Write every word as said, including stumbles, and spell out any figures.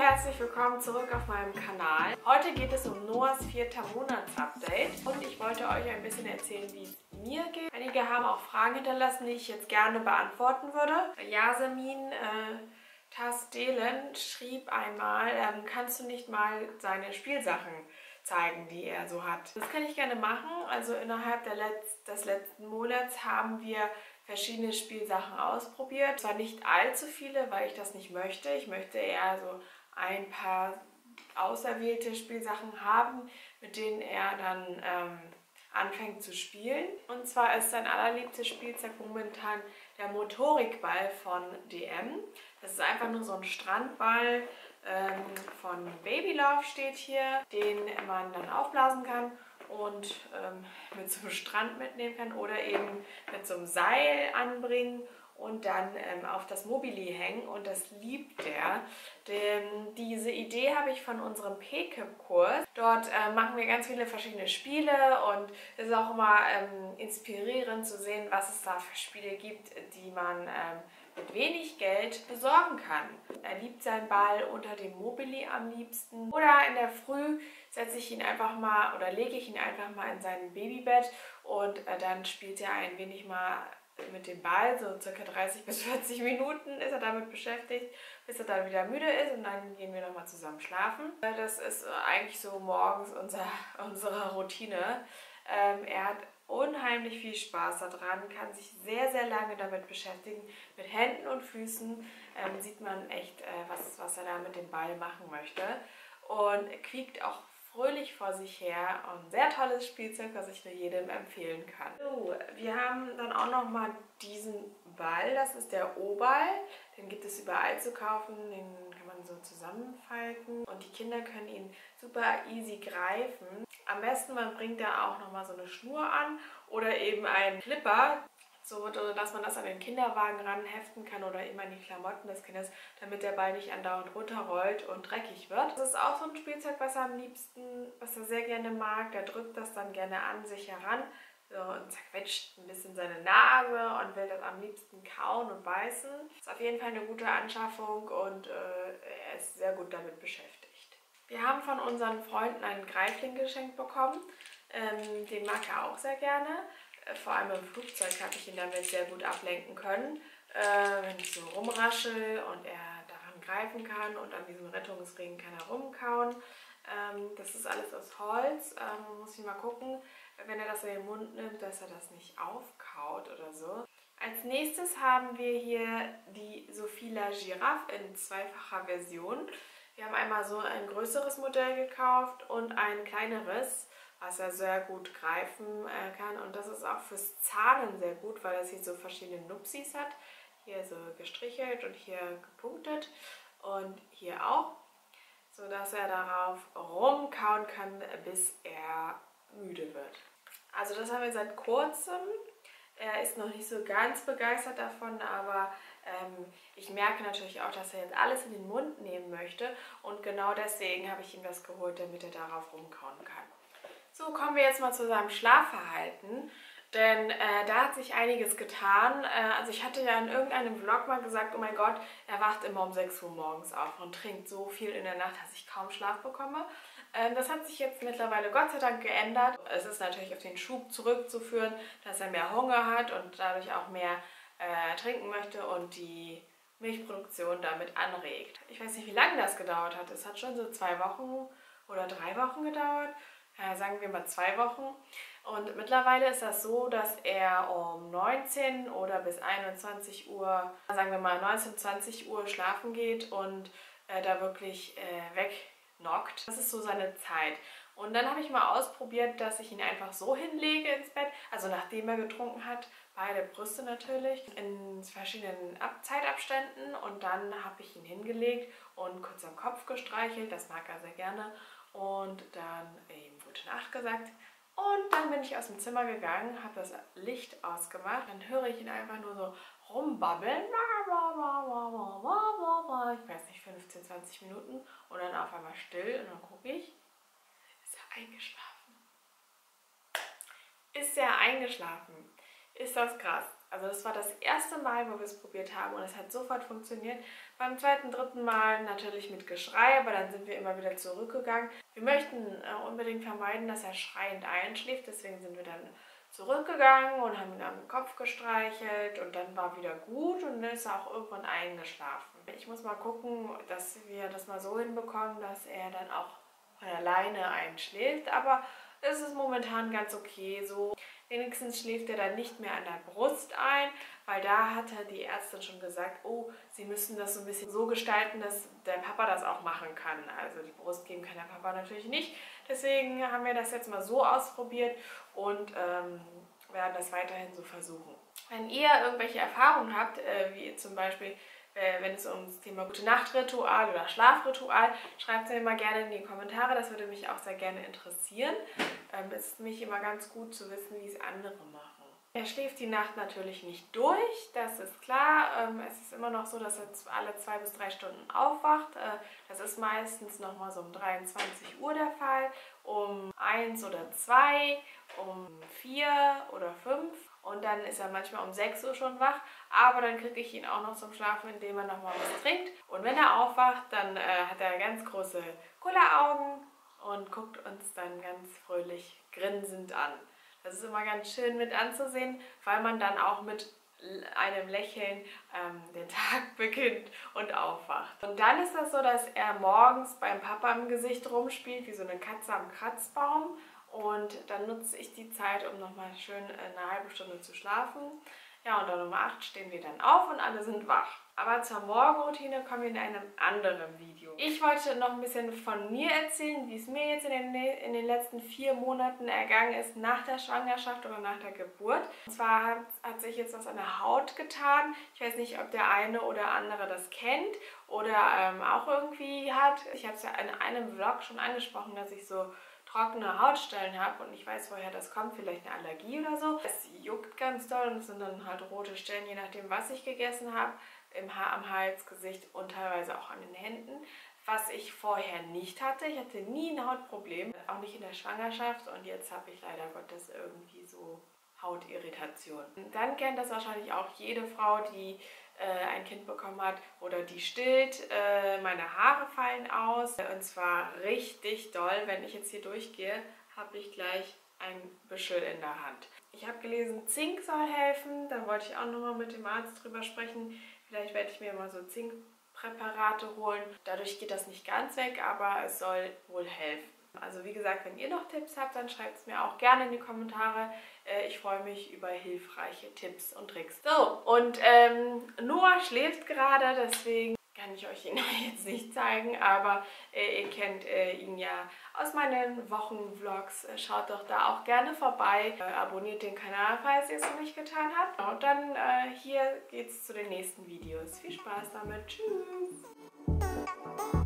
herzlich willkommen zurück auf meinem Kanal. Heute geht es um Noahs vierter Monats-Update und ich wollte euch ein bisschen erzählen, wie es mir geht. Einige haben auch Fragen hinterlassen, die ich jetzt gerne beantworten würde. Yasemin äh, Tasdelen schrieb einmal, ähm, kannst du nicht mal seine Spielsachen zeigen, die er so hat. Das kann ich gerne machen. Also innerhalb der Letz des letzten Monats haben wir verschiedene Spielsachen ausprobiert. Zwar nicht allzu viele, weil ich das nicht möchte. Ich möchte eher so ein paar auserwählte Spielsachen haben, mit denen er dann ähm, anfängt zu spielen. Und zwar ist sein allerliebstes Spielzeug momentan der Motorikball von D M. Das ist einfach nur so ein Strandball ähm, von Babylove steht hier, den man dann aufblasen kann und ähm, mit so einem Strand mitnehmen kann oder eben mit so einem Seil anbringen und dann ähm, auf das Mobili hängen, und das liebt der. Denn diese Idee habe ich von unserem P K I P-Kurs. Dort äh, machen wir ganz viele verschiedene Spiele und es ist auch immer ähm, inspirierend zu sehen, was es da für Spiele gibt, die man ähm, mit wenig Geld besorgen kann. Er liebt seinen Ball unter dem Mobili am liebsten. Oder in der Früh setze ich ihn einfach mal oder lege ich ihn einfach mal in sein Babybett und äh, dann spielt er ein wenig mal mit dem Ball, so circa dreißig bis vierzig Minuten ist er damit beschäftigt, bis er dann wieder müde ist, und dann gehen wir nochmal zusammen schlafen. Das ist eigentlich so morgens unser, unsere Routine. Ähm, er hat unheimlich viel Spaß daran, kann sich sehr, sehr lange damit beschäftigen. Mit Händen und Füßen ähm, sieht man echt, äh, was, was er da mit dem Ball machen möchte. Und quiekt auch fröhlich vor sich her. Ein sehr tolles Spielzeug, was ich nur jedem empfehlen kann. So, wir haben dann auch noch mal diesen Ball. Das ist der O-Ball. Den gibt es überall zu kaufen. Den kann man so zusammenfalten. Und die Kinder können ihn super easy greifen. Am besten, man bringt da auch noch mal so eine Schnur an oder eben einen Clipper, so dass man das an den Kinderwagen ranheften kann oder eben an die Klamotten des Kindes, damit der Ball nicht andauernd runterrollt und dreckig wird. Das ist auch so ein Spielzeug, was er am liebsten, was er sehr gerne mag. Der drückt das dann gerne an sich heran, so, und zerquetscht ein bisschen seine Nase und will das am liebsten kauen und beißen. Ist auf jeden Fall eine gute Anschaffung und äh, er ist sehr gut damit beschäftigt. Wir haben von unseren Freunden einen Greifling geschenkt bekommen. Ähm, den mag er auch sehr gerne. Vor allem im Flugzeug habe ich ihn damit sehr gut ablenken können, äh, wenn ich so rumraschel und er daran greifen kann, und an diesem Rettungsring kann er rumkauen. Ähm, das ist alles aus Holz, ähm, muss ich mal gucken, wenn er das in den Mund nimmt, dass er das nicht aufkaut oder so. Als nächstes haben wir hier die Sophila Giraffe in zweifacher Version. Wir haben einmal so ein größeres Modell gekauft und ein kleineres, was er sehr gut greifen äh, kann. Und das ist auch fürs Zahlen sehr gut, weil er hier so verschiedene Nupsis hat. Hier so gestrichelt und hier gepunktet und hier auch, sodass er darauf rumkauen kann, bis er müde wird. Also das haben wir seit kurzem. Er ist noch nicht so ganz begeistert davon, aber ähm, ich merke natürlich auch, dass er jetzt alles in den Mund nehmen möchte, und genau deswegen habe ich ihm das geholt, damit er darauf rumkauen kann. So, kommen wir jetzt mal zu seinem Schlafverhalten, denn äh, da hat sich einiges getan. Äh, also ich hatte ja in irgendeinem Vlog mal gesagt, oh mein Gott, er wacht immer um sechs Uhr morgens auf und trinkt so viel in der Nacht, dass ich kaum Schlaf bekomme. Ähm, das hat sich jetzt mittlerweile Gott sei Dank geändert. Es ist natürlich auf den Schub zurückzuführen, dass er mehr Hunger hat und dadurch auch mehr äh, trinken möchte und die Milchproduktion damit anregt. Ich weiß nicht, wie lange das gedauert hat. Es hat schon so zwei Wochen oder drei Wochen gedauert. Ja, sagen wir mal zwei Wochen. Und mittlerweile ist das so, dass er um neunzehn oder bis einundzwanzig Uhr, sagen wir mal neunzehn, zwanzig Uhr schlafen geht und äh, da wirklich äh, wegnockt. Das ist so seine Zeit. Und dann habe ich mal ausprobiert, dass ich ihn einfach so hinlege ins Bett, also nachdem er getrunken hat, beide Brüste natürlich, in verschiedenen Ab Zeitabständen, und dann habe ich ihn hingelegt und kurz am Kopf gestreichelt, das mag er sehr gerne, und dann eben gute Nacht gesagt. Und dann bin ich aus dem Zimmer gegangen, habe das Licht ausgemacht. Dann höre ich ihn einfach nur so rumbabbeln. Ich weiß nicht, fünfzehn, zwanzig Minuten. Und dann auf einmal still. Und dann gucke ich, ist er eingeschlafen. Ist er eingeschlafen? Ist das krass. Also das war das erste Mal, wo wir es probiert haben und es hat sofort funktioniert. Beim zweiten, dritten Mal natürlich mit Geschrei, aber dann sind wir immer wieder zurückgegangen. Wir möchten äh, unbedingt vermeiden, dass er schreiend einschläft, deswegen sind wir dann zurückgegangen und haben ihn am Kopf gestreichelt und dann war wieder gut und dann ist er auch irgendwann eingeschlafen. Ich muss mal gucken, dass wir das mal so hinbekommen, dass er dann auch von alleine einschläft, aber es ist momentan ganz okay so. Wenigstens schläft er dann nicht mehr an der Brust ein, weil da hatte die Ärztin schon gesagt, oh, sie müssen das so ein bisschen so gestalten, dass der Papa das auch machen kann. Also die Brust geben kann der Papa natürlich nicht. Deswegen haben wir das jetzt mal so ausprobiert und ähm, werden das weiterhin so versuchen. Wenn ihr irgendwelche Erfahrungen habt, äh, wie zum Beispiel wenn es um das Thema Gute-Nacht-Ritual oder Schlafritual, schreibt es mir mal gerne in die Kommentare, das würde mich auch sehr gerne interessieren. Ähm, es ist nämlich immer ganz gut zu wissen, wie es andere machen. Er schläft die Nacht natürlich nicht durch, das ist klar. Ähm, es ist immer noch so, dass er alle zwei bis drei Stunden aufwacht. Äh, das ist meistens nochmal so um dreiundzwanzig Uhr der Fall, um eins oder zwei, um vier oder fünf. Und dann ist er manchmal um sechs Uhr schon wach, aber dann kriege ich ihn auch noch zum Schlafen, indem er nochmal was trinkt. Und wenn er aufwacht, dann äh, hat er ganz große Kulleraugen und guckt uns dann ganz fröhlich grinsend an. Das ist immer ganz schön mit anzusehen, weil man dann auch mit einem Lächeln ähm, den Tag beginnt und aufwacht. Und dann ist das so, dass er morgens beim Papa im Gesicht rumspielt, wie so eine Katze am Kratzbaum. Und dann nutze ich die Zeit, um nochmal schön eine halbe Stunde zu schlafen. Ja, und dann um acht stehen wir dann auf und alle sind wach. Aber zur Morgenroutine kommen wir in einem anderen Video. Ich wollte noch ein bisschen von mir erzählen, wie es mir jetzt in den, in den letzten vier Monaten ergangen ist, nach der Schwangerschaft oder nach der Geburt. Und zwar hat, hat sich jetzt was an der Haut getan. Ich weiß nicht, ob der eine oder andere das kennt oder ähm, auch irgendwie hat. Ich habe es ja in einem Vlog schon angesprochen, dass ich so trockene Hautstellen habe und ich weiß, woher das kommt, vielleicht eine Allergie oder so. Es juckt ganz doll und es sind dann halt rote Stellen, je nachdem, was ich gegessen habe, im Haar, am Hals, Gesicht und teilweise auch an den Händen, was ich vorher nicht hatte. Ich hatte nie ein Hautproblem, auch nicht in der Schwangerschaft und jetzt habe ich leider Gottes irgendwie so Hautirritation. Dann kennt das wahrscheinlich auch jede Frau, die äh, ein Kind bekommen hat oder die stillt. Äh, meine Haare fallen aus und zwar richtig doll. Wenn ich jetzt hier durchgehe, habe ich gleich ein Büschel in der Hand. Ich habe gelesen, Zink soll helfen. Da wollte ich auch nochmal mit dem Arzt drüber sprechen. Vielleicht werde ich mir mal so Zinkpräparate holen. Dadurch geht das nicht ganz weg, aber es soll wohl helfen. Also wie gesagt, wenn ihr noch Tipps habt, dann schreibt es mir auch gerne in die Kommentare. Ich freue mich über hilfreiche Tipps und Tricks. So, und ähm, Noah schläft gerade, deswegen kann ich euch ihn jetzt nicht zeigen, aber äh, ihr kennt äh, ihn ja aus meinen Wochenvlogs. Äh, schaut doch da auch gerne vorbei. Äh, abonniert den Kanal, falls ihr es noch nicht getan habt. Und dann äh, hier geht's zu den nächsten Videos. Viel Spaß damit. Tschüss!